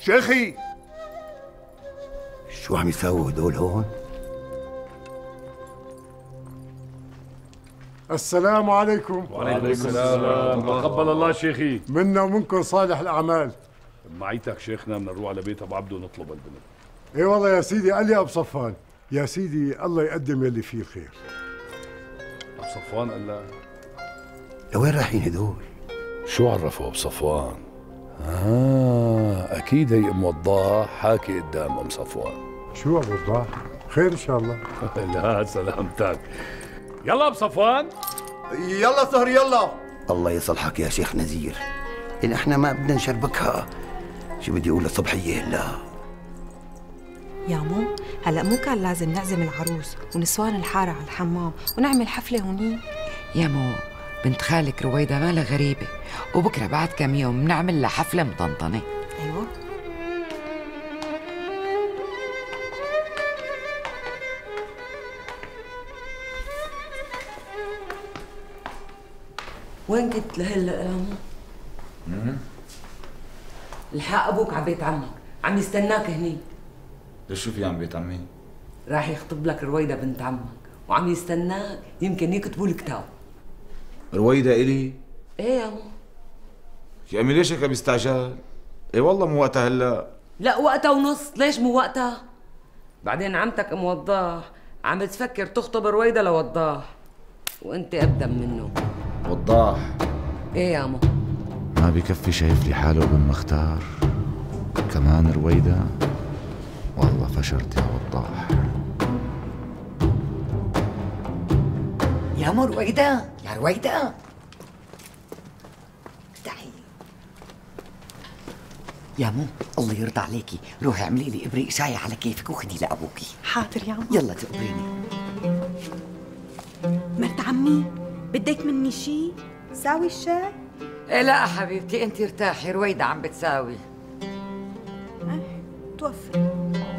شيخي شو عم يساووا هدول هون؟ السلام عليكم. وعليكم السلام. تقبل الله شيخي. منا ومنكم صالح الأعمال. معيتك شيخنا بدنا نروح على بيت أبو عبده ونطلب البنت. اي والله يا سيدي، قال لي أبو صفان. يا سيدي الله يقدم يلي فيه الخير. أبو صفوان قال لا. لوين رايحين هدول؟ شو عرفوا أبو صفوان؟ أكيد هي أم وضاح حاكي قدام أم صفوان. شو أبو وضاح؟ خير إن شاء الله. لا سلامتك. يلا أبو صفوان. يلا سهر يلا. الله يصلحك يا شيخ نزير، إن احنا ما بدنا نشربكها. شو بدي أقول للصبحية هلا؟ يا مو هلا مو كان لازم نعزم العروس ونسوان الحارة على الحمام ونعمل حفلة هونيك؟ يا مو بنت خالك رويدة مالها غريبة، وبكرة بعد كم يوم بنعمل لها حفلة مطنطنة. أيوة. وين كنت لهلا يا مو؟ الحق أبوك على بيت عمك، عم يستناك هني. ليش شو في عم بيت عمي؟ راح يخطب لك رويدة بنت عمك وعم يستناك، يمكن يكتبوا الكتاب. رويدة إلي؟ ايه يا مو. يا أمي ليش هيك بيستعجل؟ إيه والله مو وقتها هلا. لا وقتها ونص، ليش مو وقتها؟ بعدين عمتك ام وضاح عم تفكر تخطب رويدة لوضاح، وانت أقدم منه. وضاح؟ ايه يا مو. ما بكفي شايف لي حاله ابن مختار كمان رويدة؟ والله فشرت يا وضاح. يا مو رويدة، يا رويدة تعي. يا مو الله يرضى عليكي، روحي اعملي لي ابريق شاي على كيفك وخدي لابوكي. حاضر يا عمو. يلا تقبريني. مرت عمي بدك مني شي؟ ساوي الشاي؟ إيه لا حبيبتي انت ارتاحي، رويدة عم بتساوي. توفي.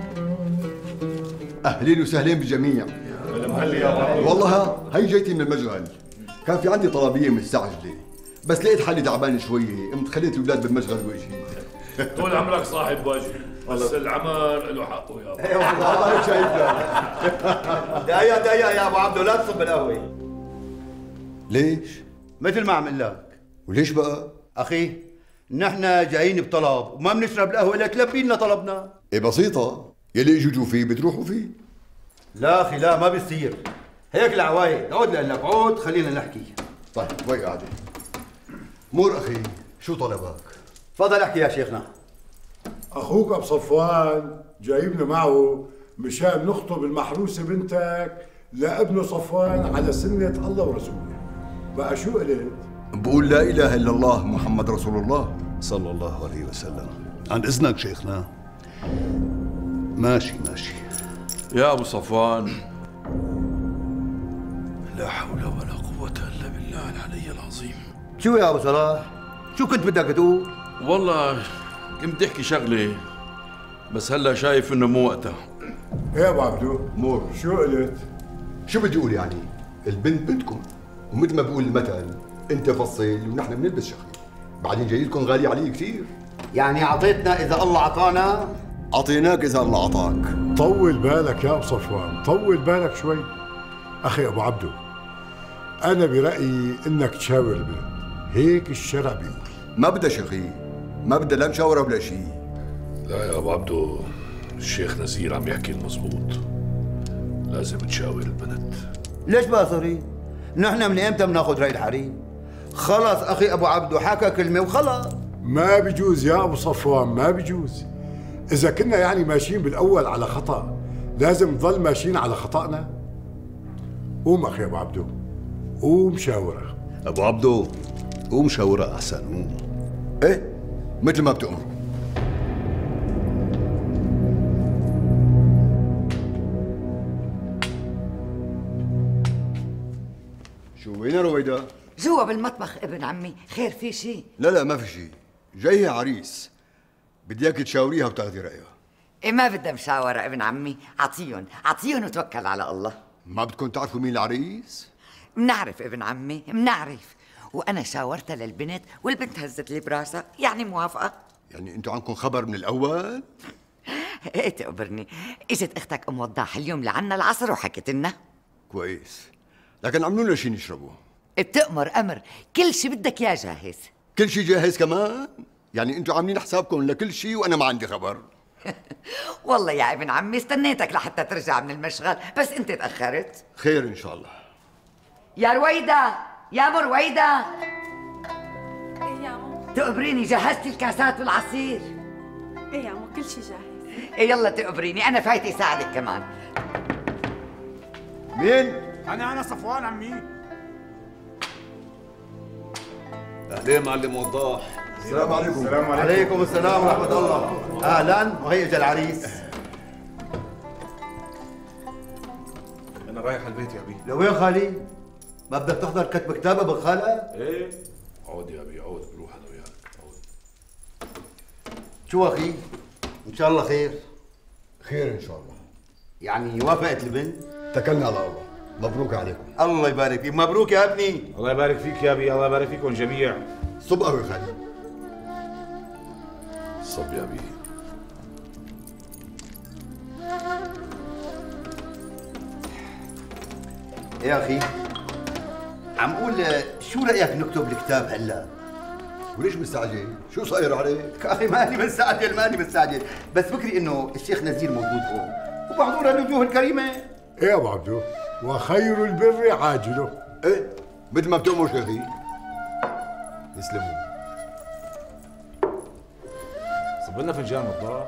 اهلين وسهلين بالجميع. والله هي جيتي من المشغل، كان في عندي طلبيه مستعجله، بس لقيت حالي تعبان شويه، قمت خليت الاولاد بالمشغل واجيت. طول عمرك صاحب وجه، بس العمل له حقه يا ابو. ايه والله هيك شايفها. دقيقة دقيقة يا أبو عبده، لا تصب القهوة. ليش؟ مثل ما عم لك. وليش بقى؟ أخي نحن جايين بطلب وما بنشرب القهوة إلا تلبي لنا طلبنا. ايه بسيطة، يلي يجوا فيه بتروحوا فيه. لا أخي لا، ما بيصير هيك العوايد. عود لك عود، خلينا نحكي. طيب وين قاعدة؟ مور أخي، شو طلبك؟ تفضل احكي يا شيخنا. أخوك أبو صفوان جايبنا معه مشان نخطب المحروسة بنتك لابنه صفوان على سنة الله ورسوله. بقى شو قلت؟ بقول لا إله إلا الله محمد رسول الله صلى الله عليه وسلم. عن إذنك شيخنا. ماشي ماشي يا أبو صفوان. لا حول ولا قوة إلا بالله العلي العظيم. شو يا أبو صلاح؟ شو كنت بدك تقول؟ والله كنت احكي شغلة بس هلا شايف انه مو وقتها. ايه يا ابو عبدو؟ مور شو قلت؟ شو بدي اقول يعني؟ البنت بنتكم، ومثل ما بقول المثل انت فصل ونحن بنلبس شخير، بعدين جاي لكم غالي علي كثير. يعني اعطيتنا اذا الله اعطانا؟ اعطيناك اذا الله اعطاك. طول بالك يا ابو صفوان، طول بالك شوي. اخي ابو عبدو، انا برايي انك تشاور البنت، هيك الشرع بيقول. ما بدها شخير، ما بدها لا مشاوره ولا شيء. لا يا ابو عبدو، الشيخ نزير عم يحكي المزبوط، لازم تشاور البنت. ليش بقى صريح؟ نحن من امتى بناخذ راي الحريم؟ خلص اخي ابو عبدو حكى كلمه وخلص. ما بيجوز يا ابو صفوان، ما بيجوز. اذا كنا يعني ماشيين بالاول على خطا لازم نضل ماشيين على خطأنا. قوم اخي ابو عبدو، قوم شاوره. ابو عبدو قوم شاوره احسن. قوم. ايه مثل ما بتأمر. شو وين رويدة؟ جوا بالمطبخ ابن عمي. خير في شيء؟ لا ما في شيء، جاية عريس، بدي اياك تشاوريها وتاخذي رأيها. إيه ما بدها مشاورة ابن عمي، عطيهم وتوكل على الله. ما بدكم تعرفوا مين العريس؟ منعرف ابن عمي، منعرف. وأنا شاورتها للبنت والبنت هزت لي براسها، يعني موافقة. يعني انتوا عندكم خبر من الاول؟ ايه تقبرني، اجت اختك ام وضاح اليوم لعنا العصر وحكت لنا. كويس، لكن عملوا لنا شيء نشربه. بتأمر امر، كل شيء بدك اياه جاهز. كل شيء جاهز كمان؟ يعني انتوا عاملين حسابكم لكل شيء وانا ما عندي خبر. والله يا ابن عمي استنيتك لحتى ترجع من المشغل، بس انت تأخرت. خير ان شاء الله. يا رويدة، يا ام رويدة. ايه يا عمو؟ تقبريني جهزتي الكاسات والعصير؟ ايه يا عمو، كل شيء جاهز. إيه يلا تقبريني، انا فايتة ساعدك كمان. مين؟ انا صفوان عمي. اهلين معلم وضاح. السلام عليكم. السلام عليكم. عليكم السلام ورحمة الله. أهلا، وهي اجى العريس. انا رايح على البيت يا ابي. لوين خالي؟ ما بدك تحضر كتب كتابة بالخالة؟ ايه عود يا ابي عود، بروح انا وياك عود. شو أخي؟ إن شاء الله خير. خير ان شاء الله. يعني وافقت البنت؟ اتكلنا على الله. مبروك عليكم. الله يبارك فيك، مبروك يا ابني. الله يبارك فيك يا ابي، الله يبارك فيكم جميع. صب قهوه خالي. صب يا ابي. يا أخي عم قول شو رأيك نكتب الكتاب هلا؟ وليش مستعجل؟ شو صاير عليك؟ أخي ماني مستعجل، بس فكري إنه الشيخ نزير موجود هون وبحضور الوجوه الكريمة. ايه يا ابو عبدو، وخير البر عاجله. ايه مثل ما بتؤمر شيخي. يسلموا. صب لنا فنجان وضاح.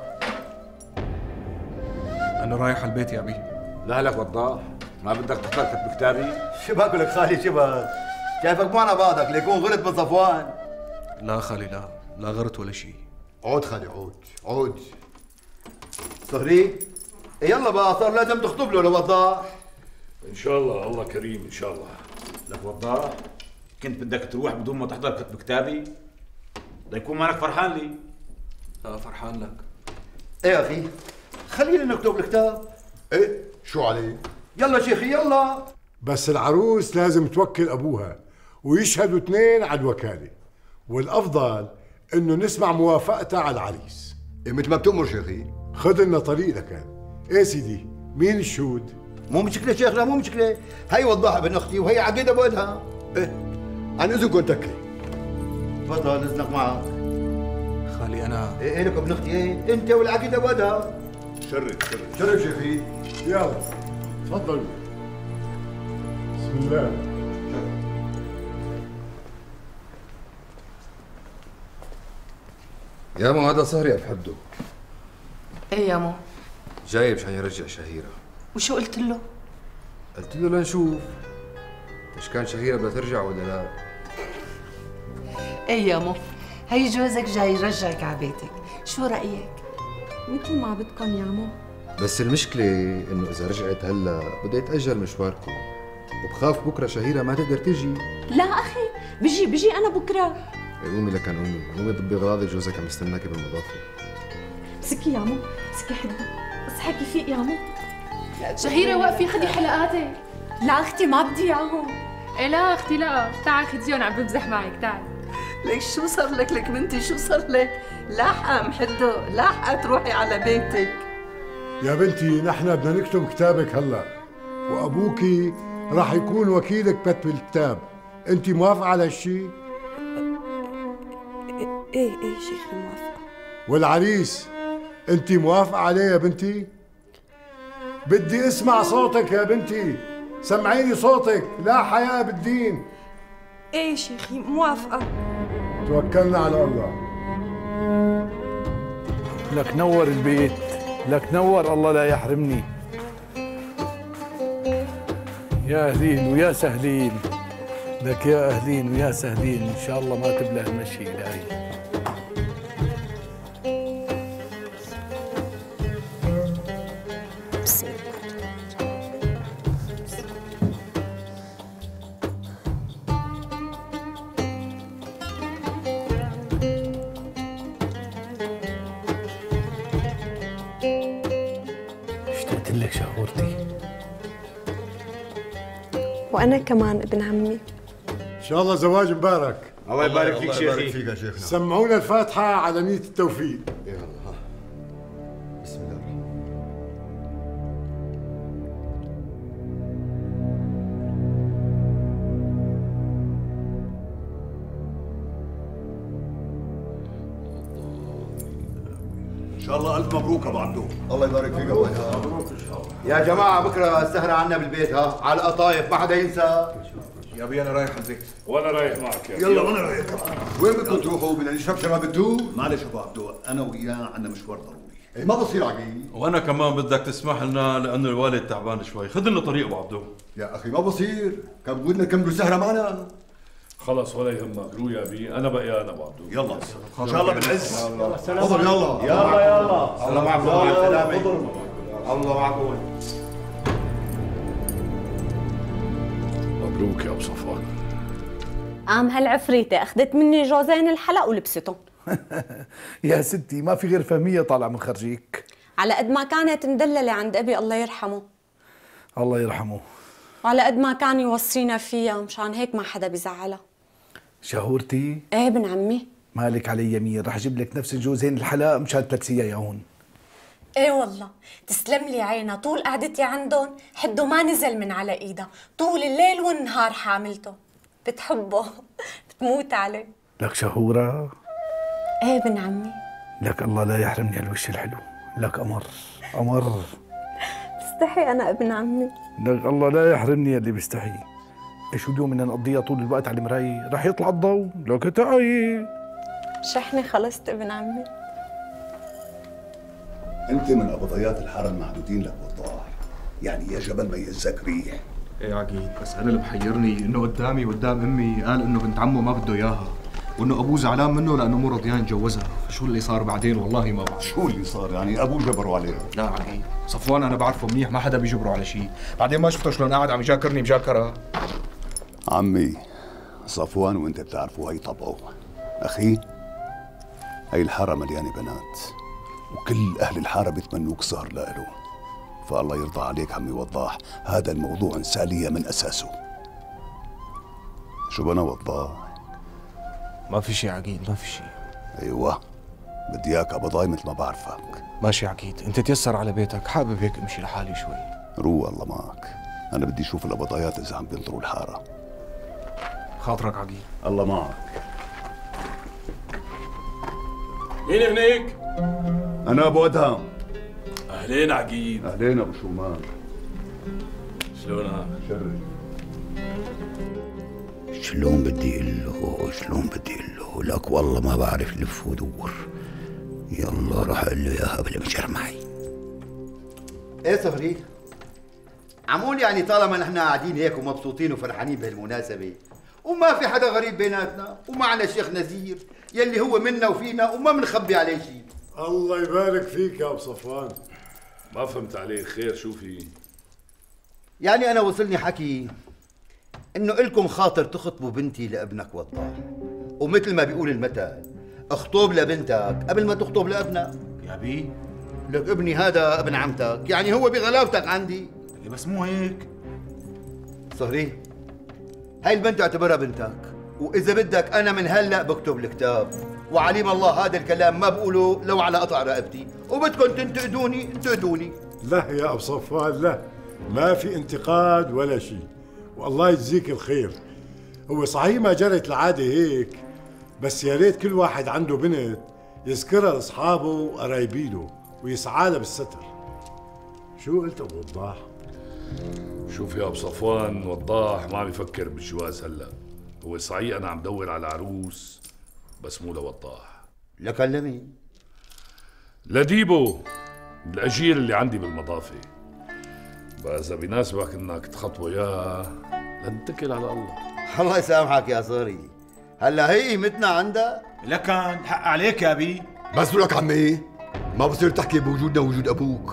انا رايح على البيت يا ابي. لا لك وضاح، ما بدك تحضر كتب كتابي؟ شو باكلك خالي، شو بك؟ شايفك معنا بعضك ليكون غلط من صفوان. لا خالي، لا غرت ولا شيء. عود خالي عود. صهري يلا بقى، صار لازم تخطب له لوضاح. ان شاء الله، الله كريم ان شاء الله. لك وضاح، كنت بدك تروح بدون ما تحضر كتب كتابي؟ ليكون مالك فرحان لي. لا فرحان لك. ايه يا اخي خلينا نكتب الكتاب. ايه شو عليه؟ يلا شيخي يلا. بس العروس لازم توكل ابوها ويشهدوا اثنين على الوكاله، والافضل انه نسمع موافقتها على العريس. إيه مثل ما بتؤمر شيخي. خذ لنا طريق لكان. ايه سيدي، مين الشهود؟ مو مشكله شيخنا، مو مشكله، هي وضاح ابن اختي وهي عقيده بوجهها. ايه عن اذنكم تكلي. تفضل اذنك معك. خالي انا ايه لك ابن اختي، ايه انت والعقيده بوجهها. شرف شيخي. يلا تفضلوا. بسم الله. يا مو هذا صهري بحده. ايه يا مو؟ جاي مشان يرجع شهيرة. وشو قلت له؟ قلت له لنشوف ايش كان شهيرة بدها ترجع ولا لا. ايه يا مو، هي جوزك جاي يرجعك على بيتك، شو رأيك؟ مثل ما بدكم يا عمو. بس المشكلة انه اذا رجعت هلا بدها يتأجل مشواركم، وبخاف بكره شهيرة ما تقدر تيجي. لا اخي، بيجي انا بكره. قومي لكن قومي ضبي اغراضك، جوزك عم يستناكي بالمضافة. سكي يا عمو، سكي حدي، اصحى كيفيق يا عمو. شهيرة وقفي خدي حلقاتك. لا اختي ما بدي اياهم. ايه لا اختي لا، تعي خديهم، عم بمزح معك، تعي. ليش شو صار لك بنتي، شو صار لك؟ لاحقة محدو، لاحقة تروحي على بيتك. يا بنتي نحن بدنا نكتب كتابك هلا، وابوكي راح يكون وكيلك بكتب الكتاب. انت موافقة على هالشيء؟ ايه شيخي موافقة. والعريس انت موافقة عليه يا بنتي؟ بدي اسمع صوتك يا بنتي، سمعيني صوتك، لا حياء بالدين. ايه شيخي موافقة. توكلنا على الله. لك نور البيت، لك نور، الله لا يحرمني. يا أهلين ويا سهلين، لك يا أهلين ويا سهلين، إن شاء الله ما تبلى المشي إلهي. اشتقت لك شهورتي. وانا كمان ابن عمي. ان شاء الله زواج مبارك. الله يبارك فيك شيخي. الله يبارك فيك يا شيخنا. سمعونا الفاتحة على نية التوفيق. يلا ها. بسم الله الرحمن ان شاء الله الف مبروك ابو عبدو. الله يبارك فيك ابو ايهاب. مبروك ان شاء الله. يا جماعه بكره السهره عنا بالبيت، ها على القطايف، ما حدا ينسى. يا ابي انا رايح البيت. وانا رايح معك يا يلا وانا رايح كمان. وين بدكم تروحوا؟ بدنا نشرب شراب الدوب؟ معلش ابو عبدو، انا وياه عندنا مشوار ضروري. إيه ما بصير عقيل. وانا كمان بدك تسمح لنا لانه الوالد تعبان شوي، خذ لنا طريق ابو عبدو. يا اخي ما بصير، كان بدنا نكملوا سهره معنا. خلص ولا يهمك، رو يا بي، انا بقيان ابو عبدو. يلا ان شاء الله بالعز. تفضل يلا. يلا الله معكم مع السلامه. الله معكم. مبروك يا ابو صفوان. قام هالعفريتة اخذت مني جوزين الحلق ولبستهم. يا ستي ما في غير فهمية طالعة من خرجيك. على قد ما كانت مدللة عند أبي الله يرحمه. الله يرحمه. وعلى قد ما كان يوصينا فيها، مشان هيك ما حدا بيزعلها. شهورتي؟ ايه ابن عمي. مالك علي يمين، رح اجيب لك نفس الجوزين الحلاق مشان تلبسيها يا هون. ايه والله تسلم لي عينها، طول قعدتي عندهم حده ما نزل من على ايدها، طول الليل والنهار حاملته، بتحبه بتموت عليه. لك شهورة؟ ايه ابن عمي. لك الله لا يحرمني هالوش الحلو، لك قمر قمر. بستحي انا ابن عمي. لك الله لا يحرمني اللي بيستحي. ايش اليوم بدنا نقضيها طول الوقت على المراية، رح يطلع الضوء. لك تعي شحني خلصت ابن عمي. انت من ابضيات الحاره المحدودين لك وضاح، يعني يا جبل ما يهزك ريح. ايه عقيد، بس انا اللي محيرني انه قدامي وقدام امي قال انه بنت عمه ما بده اياها، وانه ابوه زعلان منه لانه مو رضيان يتجوزها، فشو اللي صار بعدين والله ما بعرف. شو اللي صار يعني ابوه جبروا عليه؟ لا عقيد، صفوان انا بعرفه منيح، ما حدا بيجبره على شيء، بعدين ما شفته شلون قاعد عم يجاكرني مجاكره. عمي صفوان وانت بتعرفوا هي طبعه، اخي هي الحاره مليانه بنات، وكل اهل الحاره بيتمنوك صهر لإله، فالله يرضى عليك عمي وضاح، هذا الموضوع انساليه من اساسه. شو بنا وضاح؟ ما في شيء عقيد، ما في شيء. ايوه بدي اياك ابضاي مثل ما بعرفك. ماشي عقيد، انت تيسر على بيتك، حابب هيك امشي لحالي شوي. روح الله معك، انا بدي اشوف الابضايات اذا عم بينطروا الحاره. خاطرك عقيد. الله معك. مين هنيك؟ انا ابو ادهم. اهلين عقيد. اهلين ابو شومان. شلونك؟ شرف. شلون بدي اقول له لك والله ما بعرف لف ودور. يلا راح اقول له اياها قبل ما يجر معي. ايه صهري؟ عمول يعني طالما نحن قاعدين هيك ومبسوطين وفرحانين بهالمناسبة وما في حدا غريب بيناتنا ومعنا الشيخ نزير يلي هو منا وفينا وما بنخبي عليه شيء. الله يبارك فيك يا ابو صفوان. ما فهمت عليك، خير شو في؟ يعني انا وصلني حكي انه الكم خاطر تخطبوا بنتي لابنك وضاح، ومثل ما بيقول المثل اخطب لبنتك قبل ما تخطب لابنك. يا بي لك ابني هذا ابن عمتك، يعني هو بغلاوتك عندي. بس مو هيك صهري، هاي البنت اعتبرها بنتك، واذا بدك انا من هلا بكتب الكتاب، وعليم الله هذا الكلام ما بقوله لو على قطع رقبتي، وبدكم تنتقدوني انتقدوني. لا يا ابو صفوان لا، ما في انتقاد ولا شيء، والله يجزيك الخير. هو صحيح ما جرت العاده هيك، بس يا ريت كل واحد عنده بنت يذكرها لاصحابه وقرايبينه ويسعى لها بالستر. شو قلت ابو وضاح؟ شوف يا ابو صفوان، وضاح ما عم يفكر بالجواز هلا، هو صحيح انا عم دور على عروس بس مو لوضاح. لك لمين؟ لديبو الاجير اللي عندي بالمضافه، بقى اذا بيناسبك انك تخطبه اياه لنتكل على الله. الله يسامحك يا صهري، هلا هي قيمتنا عندها؟ لكن حق عليك يا بي. بس لك عمي ما بصير تحكي بوجودنا ووجود ابوك.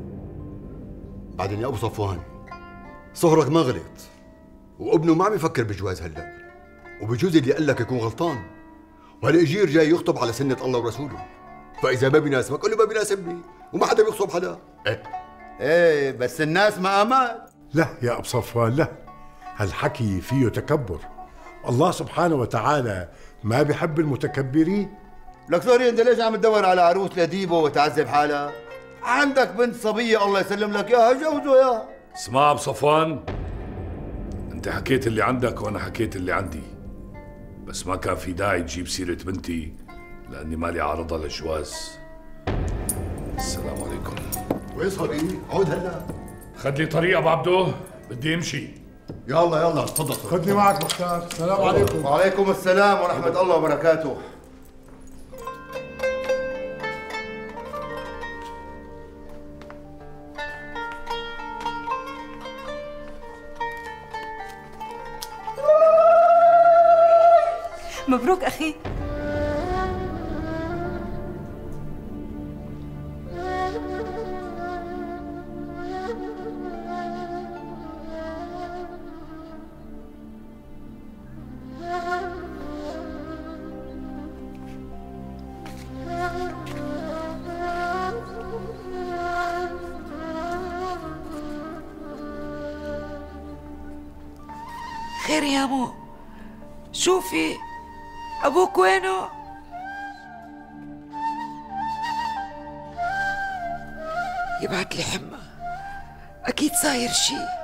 بعدين يا ابو صفوان صهرك ما غلط، وابنه ما عم يفكر بجواز هلا، وبجوز اللي قال لك يكون غلطان، وهالاجير جاي يخطب على سنه الله ورسوله، فاذا ما بيناسبك قول له ما بيناسبني، وما حدا بيخطب حدا. ايه بس الناس ما امات. لا يا ابو صفوان لا، هالحكي فيه تكبر، الله سبحانه وتعالى ما بيحب المتكبرين. لك سوري، انت ليش عم تدور على عروس لديبو وتعذب حالها؟ عندك بنت صبيه الله يسلم لك اياها، جوزوا اياها. اسمع ابو صفوان، انت حكيت اللي عندك وانا حكيت اللي عندي، بس ما كان في داعي تجيب سيره بنتي لاني مالي عارضه للجواز. السلام عليكم. وين صبي؟ عود هلا. خد لي طريق ابو عبدو، بدي امشي. يلا تفضل. خدني معك مختار. السلام عليكم. وعليكم السلام ورحمه الله وبركاته. مبروك أخي. خير يا مو؟ شوفي أبوك وينه؟ يبعت لي حمى، أكيد صاير شي.